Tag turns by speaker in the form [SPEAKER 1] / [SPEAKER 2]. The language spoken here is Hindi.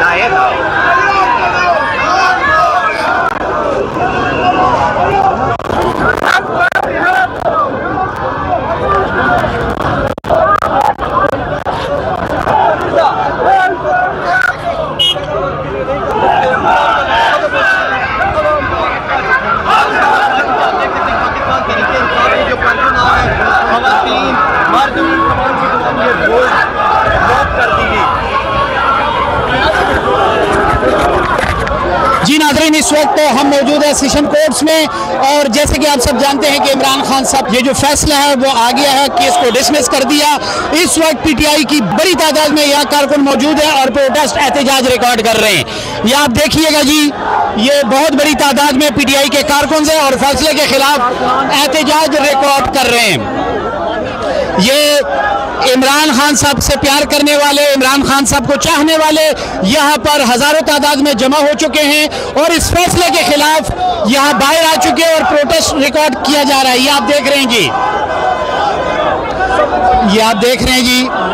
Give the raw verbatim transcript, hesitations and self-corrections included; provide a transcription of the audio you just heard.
[SPEAKER 1] जी नाज़रीन, इस वक्त तो हम मौजूद है सेशन कोर्ट्स में और जैसे कि आप सब जानते हैं कि इमरान खान साहब ये जो फैसला है वो आ गया है, केस को डिसमिस कर दिया। इस वक्त पीटीआई की बड़ी तादाद में यहाँ कारकुन मौजूद है और प्रोटेस्ट एहतजाज रिकॉर्ड कर रहे हैं। ये आप देखिएगा जी, ये बहुत बड़ी तादाद में पीटीआई के कारकुन हैं और फैसले के खिलाफ एहतजाज रिकॉर्ड कर रहे हैं। ये इमरान खान साहब से प्यार करने वाले, इमरान खान साहब को चाहने वाले यहाँ पर हजारों तादाद में जमा हो चुके हैं और इस फैसले के खिलाफ यहाँ बाहर आ चुके हैं और प्रोटेस्ट रिकॉर्ड किया जा रहा है। ये आप देख रहे हैं जी, ये आप देख रहे हैं जी,